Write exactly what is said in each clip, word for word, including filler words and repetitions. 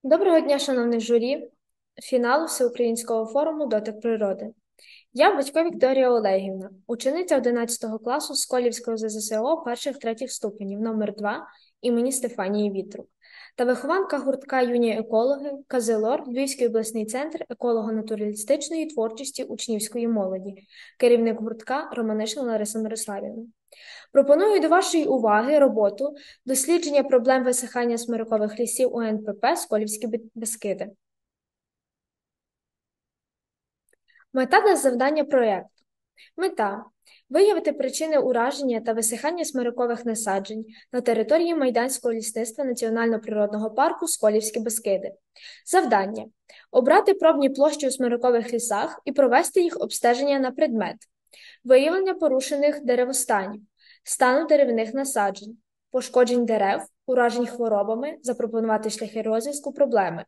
Доброго дня, шановне журі, фіналу Всеукраїнського форуму «Дотик природи». Я Батько Вікторія Олегівна, учениця одинадцятого класу Сколівського З З С О перших-третіх ступенів номер два імені Стефанії Вітрук та вихованка гуртка «Юні екологи» КЗЛОР Львівський обласний центр еколого-натуралістичної творчості учнівської молоді, керівник гуртка Романишина Лариса Мирославівна. Пропоную до вашої уваги роботу «Дослідження проблем висихання смирикових лісів у Н П П «Сколівські Бескиди». Мета та завдання проєкту. Мета – виявити причини ураження та висихання смирикових насаджень на території Майданського лісництва Національно-природного парку «Сколівські Бескиди». Завдання – обрати пробні площі у смирикових лісах і провести їх обстеження на предмет, виявлення порушених деревостанів, стану деревних насаджень, пошкоджень дерев, уражень хворобами, запропонувати шляхи розв'язку проблеми.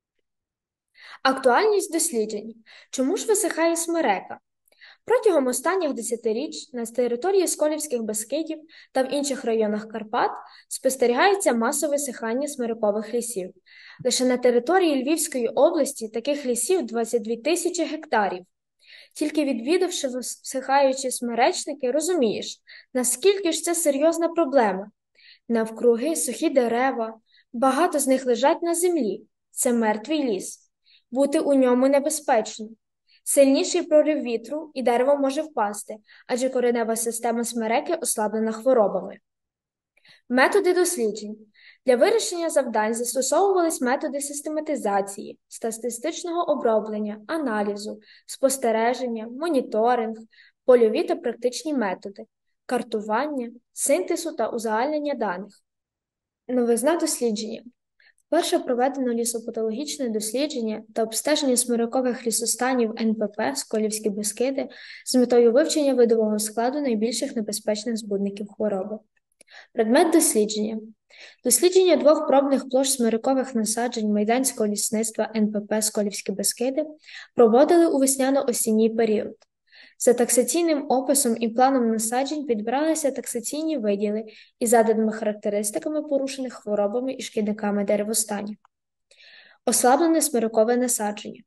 Актуальність досліджень. Чому ж висихає смерека? Протягом останніх десятиріч на території Сколівських Бескидів та в інших районах Карпат спостерігається масове висихання смирикових лісів. Лише на території Львівської області таких лісів двадцять дві тисячі гектарів. Тільки відвідавши всихаючі смеречники, розумієш, наскільки ж це серйозна проблема. Навкруги сухі дерева, багато з них лежать на землі. Це мертвий ліс. Бути у ньому небезпечно. Сильніший прорив вітру і дерево може впасти, адже коренева система смереки ослаблена хворобами. Методи досліджень. Для вирішення завдань застосовувались методи систематизації, статистичного оброблення, аналізу, спостереження, моніторинг, польові та практичні методи, картування, синтезу та узагальнення даних. Новизна дослідження. Вперше проведено лісопатологічне дослідження та обстеження смирикових лісостанів Н П П «Сколівські Бескиди» з метою вивчення видового складу найбільших небезпечних збудників хвороби. Предмет дослідження. Дослідження двох пробних площ смирикових насаджень Майданського лісництва Н П П «Сколівські Бескиди» проводили у весняно-осінній період. За таксаційним описом і планом насаджень підбиралися таксаційні виділи із заданими характеристиками порушених хворобами і шкідниками деревостанів. Ослаблене смирикове насадження.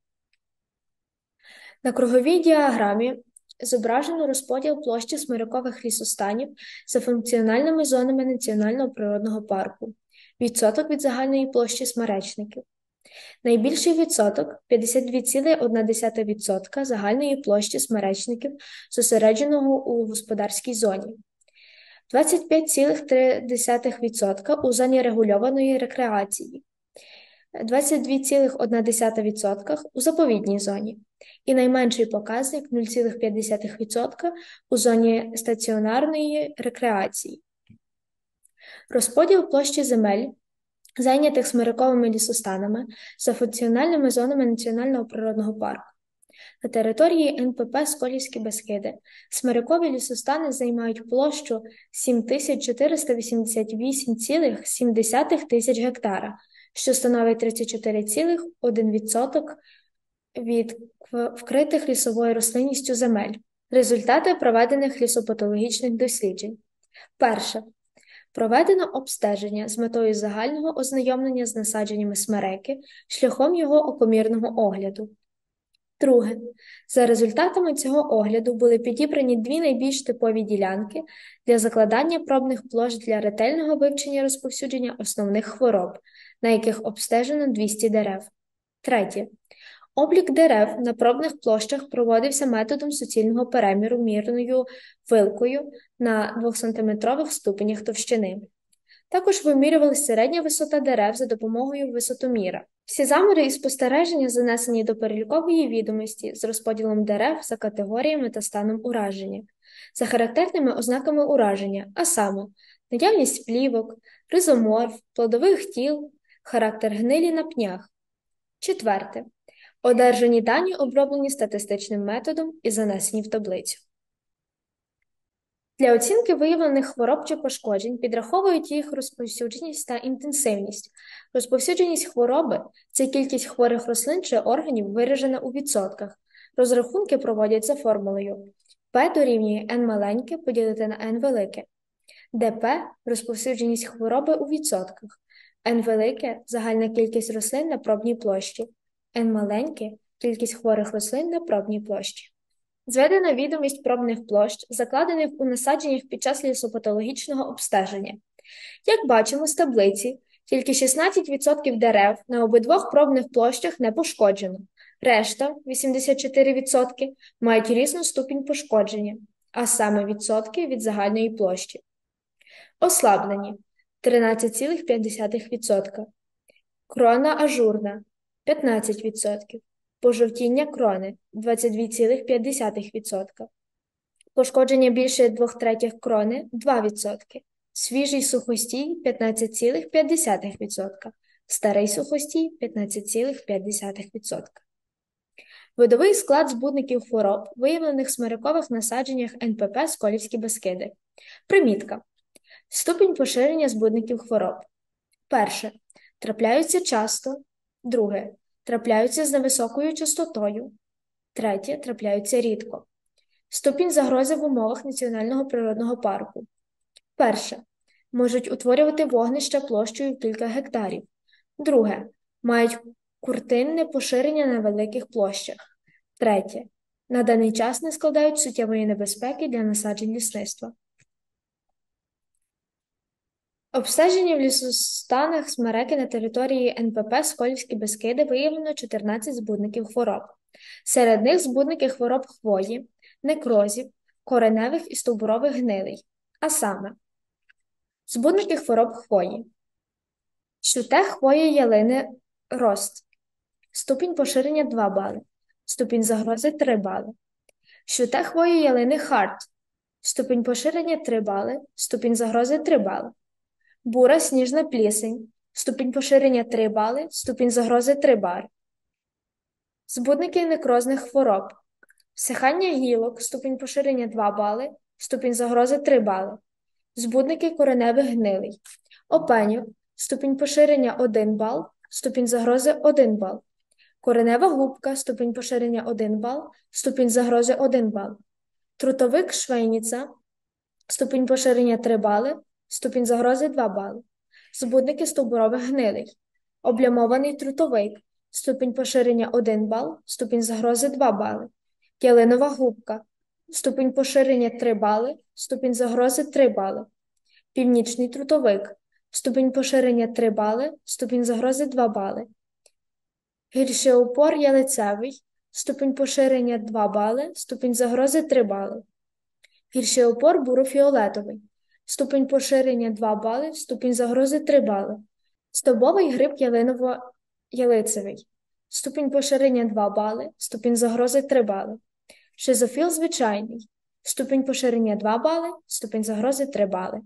На круговій діаграмі зображено розподіл площі смирикових лісостанів за функціональними зонами Національного природного парку, відсоток від загальної площі смеречників. Найбільший відсоток – п'ятдесят дві цілих одна десята відсотка загальної площі смеречників, зосередженого у господарській зоні, двадцять п'ять цілих три десятих відсотка у зоні регульованої рекреації, двадцять дві цілих одна десята відсотка у заповідній зоні і найменший показник – нуль цілих п'ять десятих відсотка у зоні стаціонарної рекреації. Розподіл площі земель, зайнятих смириковими лісостанами за функціональними зонами Національного природного парку. На території Н П П «Сколівські Бескиди» смирикові лісостани займають площу сім тисяч чотириста вісімдесят вісім цілих сім десятих тисяч гектара, що становить тридцять чотири цілих один відсоток від вкритих лісовою рослинністю земель. Результати проведених лісопатологічних досліджень. Перше. Проведено обстеження з метою загального ознайомлення з насадженнями смереки шляхом його окомірного огляду. Друге. За результатами цього огляду були підібрані дві найбільш типові ділянки для закладання пробних площ для ретельного вивчення розповсюдження основних хвороб, на яких обстежено двісті дерев. Третє. Облік дерев на пробних площах проводився методом суцільного переміру мірною вилкою на двохсантиметрових ступенях товщини. Також вимірювалася середня висота дерев за допомогою висотоміра. Всі заміри і спостереження занесені до перелікової відомості з розподілом дерев за категоріями та станом ураження, за характерними ознаками ураження, а саме наявність плівок, ризоморф, плодових тіл, характер гнилі на пнях. Четверте. Одержані дані оброблені статистичним методом і занесені в таблицю. Для оцінки виявлених хвороб чи пошкоджень підраховують їх розповсюдженість та інтенсивність. Розповсюдженість хвороби – це кількість хворих рослин чи органів виражена у відсотках. Розрахунки проводять за формулою P дорівнює N маленьке поділити на N велике, де P – розповсюдженість хвороби у відсотках, N велике – загальна кількість рослин на пробній площі, N маленьке – кількість хворих рослин на пробній площі. Зведена відомість пробних площ, закладених у насадженнях під час лісопатологічного обстеження. Як бачимо з таблиці, тільки шістнадцять відсотків дерев на обидвох пробних площах не пошкоджено. Решта, вісімдесят чотири відсотки, мають різну ступінь пошкодження, а саме відсотки від загальної площі. Ослаблені – тринадцять цілих п'ять десятих відсотка. Крона ажурна – п'ятнадцять відсотків. Пожовтіння крони – двадцять два цілих п'ять десятих відсотка. Пошкодження більше двох третіх крони – два відсотки. Свіжий сухостій – п'ятнадцять цілих п'ять десятих відсотка. Старий сухостій – п'ятнадцять цілих п'ять десятих відсотка. Видовий склад збудників хвороб, виявлених в смирикових насадженнях ен пе пе «Сколівські Бескиди». Примітка. Ступінь поширення збудників хвороб. Перше. Трапляються часто. Друге. Трапляються з невисокою частотою. Третє. Трапляються рідко. Ступінь загрози в умовах Національного природного парку. Перше. Можуть утворювати вогнища площею в кілька гектарів. Друге. Мають куртинне поширення на великих площах. Третє. На даний час не складають суттєвої небезпеки для насаджень лісництва. Обстеження в лісостанах смереки на території ен пе пе «Сколівські Бескиди» виявлено чотирнадцять збудників хвороб. Серед них збудники хвороб хвої, некрозів, кореневих і стовбурових гнилей. А саме, збудники хвороб хвої. Щуте хвої ялини рост. Ступінь поширення два бали. Ступінь загрози три бали. Щуте хвої ялини харт. Ступінь поширення три бали. Ступінь загрози три бали. Бура сніжна плісень. Ступінь поширення три бали. Ступінь загрози три бали. Збудники некрозних хвороб. Всихання гілок. Ступінь поширення два бали. Ступінь загрози три бали. Збудники кореневих гнилей. Опеньок. Ступінь поширення один бал. Ступінь загрози один бал. Коренева губка. Ступінь поширення один бал. Ступінь загрози один бал. Трутовик швейніця. Ступінь поширення три бали. Ступінь загрози два бали. Збудники стовбурових гнилей. Облямований трутовик. Ступінь поширення один бал. Ступінь загрози два бали. Ялинова губка. Ступінь поширення три бали. Ступінь загрози три бали. Північний трутовик. Ступінь поширення три бали. Ступінь загрози два бали. Гіршеупор ялицевий. Ступінь поширення два бали. Ступінь загрози три бали. Гіршеупор бурофіолетовий. Ступінь поширення два бали. Ступінь загрози три бали. Стобовий гриб ялиново-ялицевий. Ступінь поширення два бали. Ступінь загрози три бали. Шизофіл звичайний. Ступінь поширення два бали. Ступінь загрози три бали.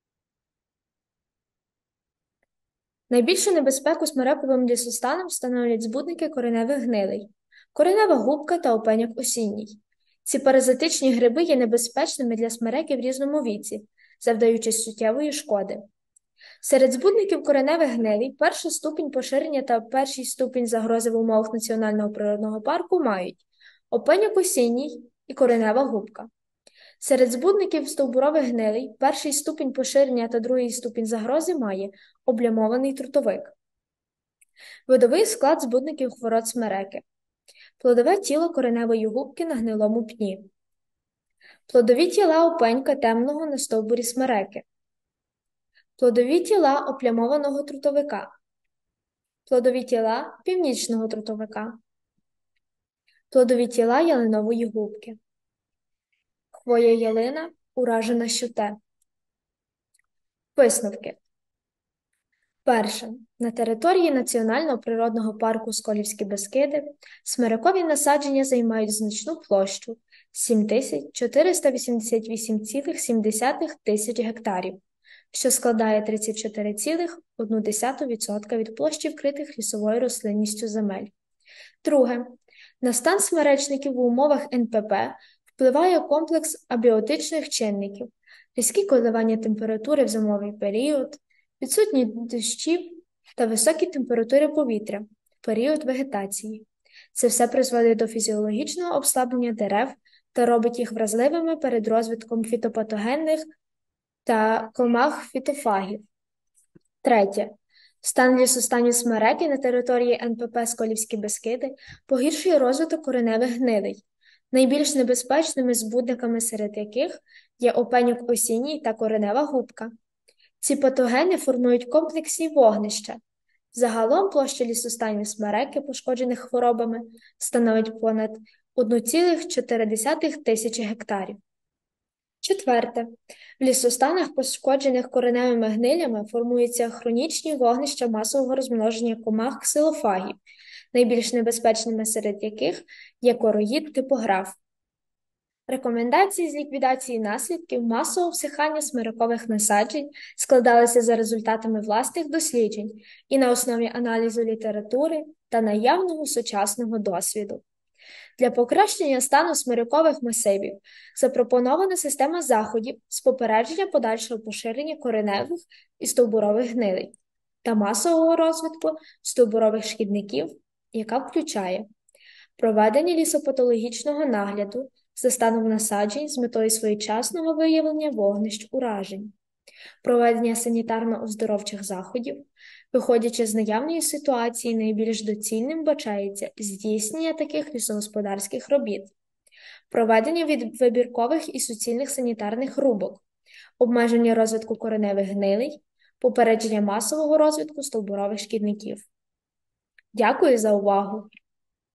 Найбільшу небезпеку смерековим лісостанам становлять збудники кореневих гнилей, коренева губка та опеньок осінній. Ці паразитичні гриби є небезпечними для смереки в різному віці, завдаючи суттєвої шкоди. Серед збудників кореневих гнилей перший ступінь поширення та перший ступінь загрози в умовах Національного природного парку мають опеньок осінній і коренева губка. Серед збудників стовбурових гнилей перший ступінь поширення та другий ступінь загрози має облямований трутовик. Видовий склад збудників хвороб смереки. Плодове тіло кореневої губки на гнилому пні. Плодові тіла опенька темного на стовбурі смереки. Плодові тіла оплямованого трутовика. Плодові тіла північного трутовика. Плодові тіла ялинової губки. Хвоя ялина уражена щуте. Висновки. Перше. На території Національного природного парку «Сколівські Бескиди» смирикові насадження займають значну площу – сім тисяч чотириста вісімдесят вісім цілих сім десятих тисяч гектарів, що складає тридцять чотири цілих одна десята відсотка від площі вкритих лісовою рослинністю земель. Друге. На стан смеречників в умовах ен пе пе впливає комплекс абіотичних чинників, різкі коливання температури в зимовий період, відсутність дощів та високі температури повітря в період вегетації. Це все призводить до фізіологічного обслаблення дерев та робить їх вразливими перед розвитком фітопатогенних та комах-фітофагів. Третє. Стан лісостанів смереки на території ен пе пе «Сколівські Бескиди» погіршує розвиток кореневих гнилей, найбільш небезпечними збудниками серед яких є опеньок осінній та коренева губка. Ці патогени формують комплексні вогнища. Загалом площа лісостанів смереки, пошкоджених хворобами, становить понад одна ціла чотири десятих тисячі гектарів. Четверте. В лісостанах, пошкоджених кореневими гнилями, формуються хронічні вогнища масового розмноження комах ксилофагів, найбільш небезпечними серед яких є короїд типограф. Рекомендації з ліквідації наслідків масового всихання смирикових насаджень складалися за результатами власних досліджень і на основі аналізу літератури та наявного сучасного досвіду. Для покращення стану смирикових масивів запропонована система заходів з попередження подальшого поширення кореневих і стовбурових гнилей та масового розвитку стовбурових шкідників, яка включає проведення лісопатологічного нагляду за станом насаджень з метою своєчасного виявлення вогнищ уражень, проведення санітарно-оздоровчих заходів, виходячи з наявної ситуації, найбільш доцільним бачається здійснення таких лісогосподарських робіт, проведення від- вибіркових і суцільних санітарних рубок, обмеження розвитку кореневих гнилей, попередження масового розвитку стовбурових шкідників. Дякую за увагу!